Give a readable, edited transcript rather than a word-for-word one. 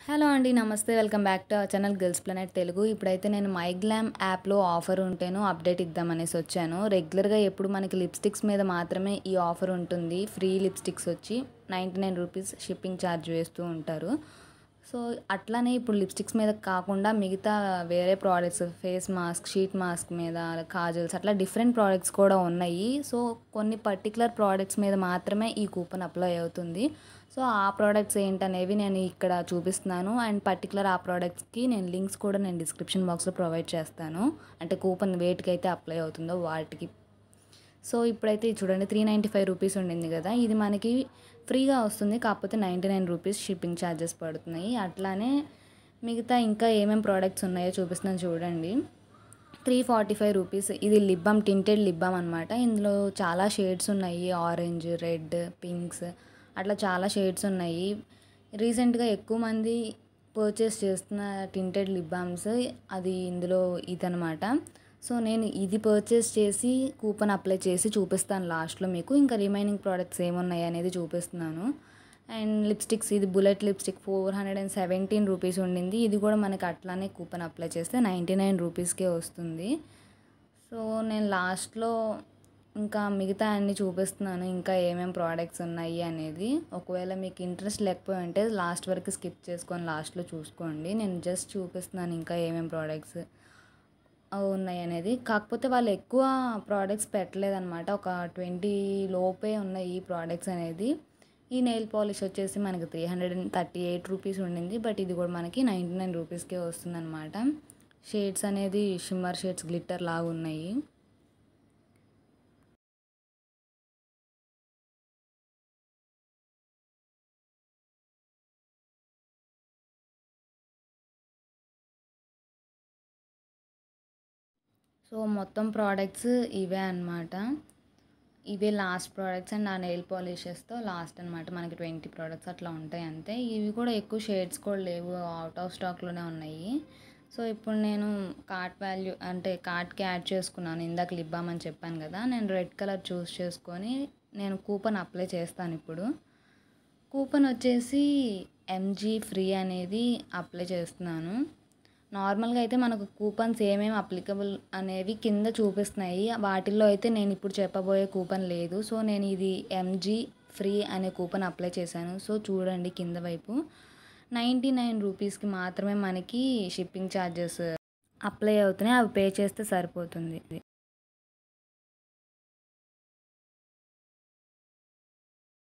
Hello అండి, నమస్తే. Welcome back to our channel girls planet Telugu. ఇప్పుడైతే నేను మై గ్లామ్ యాప్లో ఆఫర్ ఉంటేను అప్డేట్ ఇద్దామనేసి వచ్చాను. రెగ్యులర్గా ఎప్పుడు మనకి లిప్స్టిక్స్ మీద మాత్రమే ఈ ఆఫర్ ఉంటుంది. ఫ్రీ లిప్స్టిక్స్ వచ్చి 99 రూపీస్ షిప్పింగ్ ఛార్జ్ వేస్తూ ఉంటారు. సో అట్లానే ఇప్పుడు లిప్స్టిక్స్ మీద కాకుండా మిగతా వేరే products, face mask, sheet mask మీద, కాజల్స్, అట్లా డిఫరెంట్ ప్రోడక్ట్స్ కూడా ఉన్నాయి. సో కొన్ని పర్టికులర్ ప్రోడక్ట్స్ మీద మాత్రమే ఈ కూపన్ అప్లై అవుతుంది. సో ఆ ప్రోడక్ట్స్ ఏంటనేవి నేను ఇక్కడ చూపిస్తున్నాను. అండ్ పర్టికులర్ ఆ ప్రోడక్ట్స్కి నేను లింక్స్ కూడా నేను డిస్క్రిప్షన్ బాక్స్లో ప్రొవైడ్ చేస్తాను. అంటే కూపన్ వేటికైతే అప్లై అవుతుందో వాటికి. సో ఇప్పుడైతే ఇది చూడండి, 395 రూపీస్ ఉండింది కదా, ఇది మనకి ఫ్రీగా వస్తుంది. కాకపోతే 99 రూపీస్ షిప్పింగ్ ఛార్జెస్ పడుతున్నాయి. అట్లానే మిగతా ఇంకా ఏమేమి ప్రోడక్ట్స్ ఉన్నాయో చూపిస్తున్నాను చూడండి. 345 రూపీస్ ఇది lip balm, tinted lip balm అనమాట. ఇందులో చాలా షేడ్స్ ఉన్నాయి. ఆరెంజ్, రెడ్, పింక్స్, అట్లా చాలా షేడ్స్ ఉన్నాయి. రీసెంట్గా ఎక్కువ మంది పర్చేస్ చేస్తున్న tinted లిప్ బామ్స్ అది ఇందులో ఇదనమాట. సో నేను ఇది పర్చేస్ చేసి కూపన్ అప్లై చేసి చూపిస్తాను లాస్ట్లో మీకు. ఇంకా రిమైనింగ్ ప్రోడక్ట్స్ ఏమున్నాయి అనేది చూపిస్తున్నాను. అండ్ లిప్స్టిక్స్, ఇది బుల్లెట్ లిప్స్టిక్ 417 రూపీస్ ఉండింది. ఇది కూడా మనకి అట్లానే కూపన్ అప్లై చేస్తే 99 రూపీస్కే వస్తుంది. సో నేను లాస్ట్లో ఇంకా మిగతా అన్నీ చూపిస్తున్నాను, ఇంకా ఏమేమి ప్రోడక్ట్స్ ఉన్నాయి అనేది. ఒకవేళ మీకు ఇంట్రెస్ట్ లేకపోయి ఉంటే లాస్ట్ వరకు స్కిప్ చేసుకొని లాస్ట్లో చూసుకోండి. నేను జస్ట్ చూపిస్తున్నాను ఇంకా ఏమేమి ప్రోడక్ట్స్ ఉన్నాయి అనేది. కాకపోతే వాళ్ళు ఎక్కువ ప్రోడక్ట్స్ పెట్టలేదన్నమాట. ఒక 20 లోపే ఉన్నాయి ఈ ప్రోడక్ట్స్ అనేది. ఈ నెయిల్ పాలిష్ వచ్చేసి మనకి 338 రూపీస్ ఉండింది. బట్ ఇది కూడా మనకి 99 రూపీస్కే వస్తుందన్నమాట. షేడ్స్ అనేది షిమ్మర్ షేడ్స్, గ్లిట్టర్ లాగా ఉన్నాయి. సో మొత్తం ప్రోడక్ట్స్ ఇవే అనమాట. ఇవే లాస్ట్ ప్రోడక్ట్స్. అండ్ ఆ నెయిల్ పాలిషెస్తో లాస్ట్ అనమాట. మనకి 20 ప్రోడక్ట్స్ అట్లా ఉంటాయి అంతే. ఇవి కూడా ఎక్కువ షేడ్స్ కూడా లేవు, అవుట్ ఆఫ్ స్టాక్లోనే ఉన్నాయి. సో ఇప్పుడు నేను కార్ట్ వాల్యూ అంటే కార్ట్కి యాడ్ చేసుకున్నాను. ఇందాక లిప్ బామ్ అని చెప్పాను కదా, నేను రెడ్ కలర్ చూస్ చేసుకొని నేను కూపన్ అప్లై చేస్తాను ఇప్పుడు. కూపన్ వచ్చేసి ఎంజీ ఫ్రీ అనేది అప్లై చేస్తున్నాను. నార్మల్గా అయితే మనకు కూపన్స్ ఏమేమి అప్లికబుల్ అనేవి కింద చూపిస్తున్నాయి. వాటిల్లో అయితే నేను ఇప్పుడు చెప్పబోయే కూపన్ లేదు. సో నేను ఇది ఎంజీ ఫ్రీ అనే కూపన్ అప్లై చేశాను. సో చూడండి కింద వైపు 99 రూపీస్కి మాత్రమే మనకి షిప్పింగ్ ఛార్జెస్ అప్లై అవుతున్నాయి. అవి పే చేస్తే సరిపోతుంది.